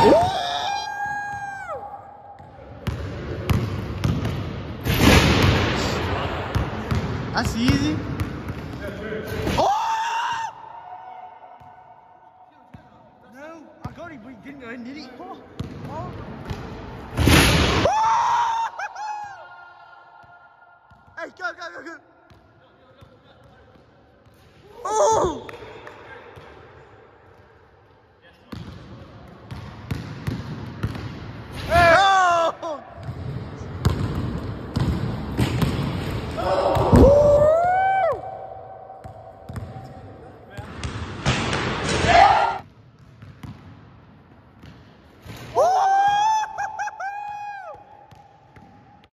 That's easy. Oh! No, I got it, but it didn't go in, did it?